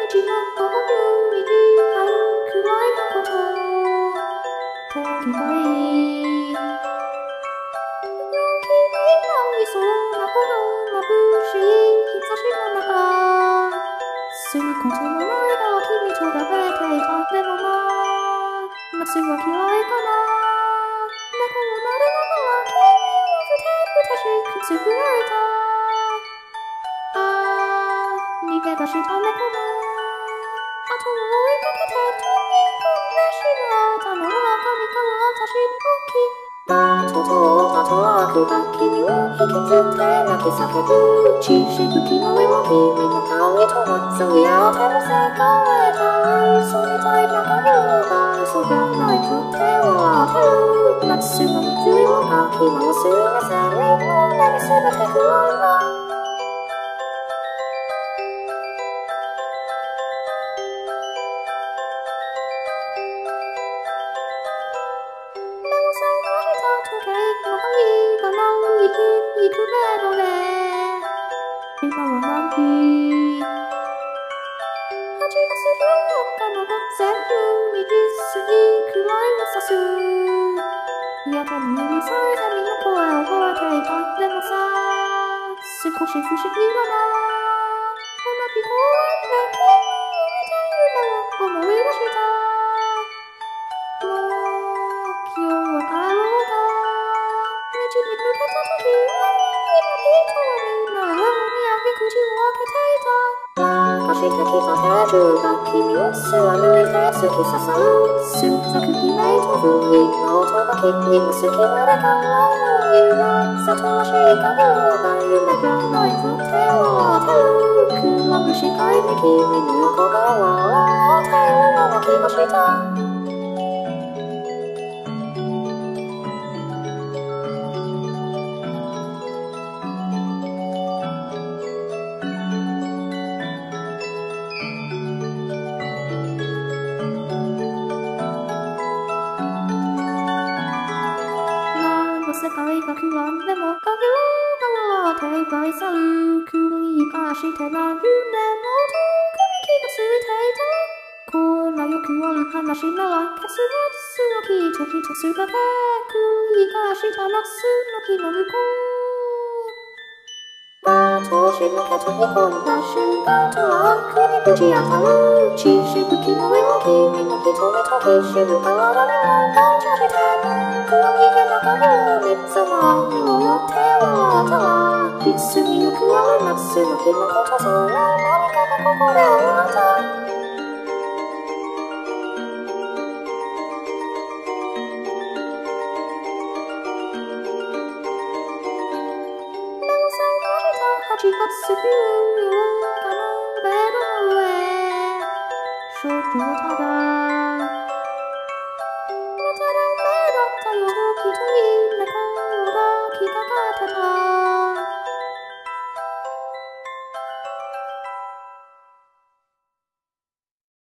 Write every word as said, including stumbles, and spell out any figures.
ちの心にあるくらいのこと手際いい陽気になりそうなほど眩しい日差しの中することもないが君と食べていたでもな夏は嫌いかな猫を撫でながら君をふてぶてしくつぶやいたああ逃げ出した猫の後を追いかけて飛び込んでしまったのは神か私の気だと通ったと悪が君を引きずって泣き叫ぶ血しぶきの上を君の顔にとまつり合っての世界へた嘘みたいな影が嘘がないと手を当てる夏の水をかき回す目線にもう何すべてくらいな行くメロで今は何日はちがつよっかの午前にじ過ぎくらいを指すやけにうるさいセミの声を覚えていたでもさ少し不思議だな同じ公園で君を見ているのを思い出したもう今日は帰ろうか道に抜けた時口を開けていた明かしてきた手中が君を貫いて突き刺さるすざく悲鳴と不意の音が君の隙間で考える里のしい影が夢がないと手を当てるくまぶしかいに君の横側を手をな気がした世界が不安でもかげろうが停滞さる繰り返してな夢の音気がついていたこんなよくある話なら結末はきっと一つだけ繰り返した夏の日の向こうが通し抜け飛び込んだ瞬間と悪にぶち当たる血しぶきの上を君の瞳と必死の体にも感じて黒い毛の影を見つまみもよってはたらいつによくある夏の日のことその何かがここで終わったはちがつようかのベッドの上少女はただただ目だったよきっといい猫が気がかってた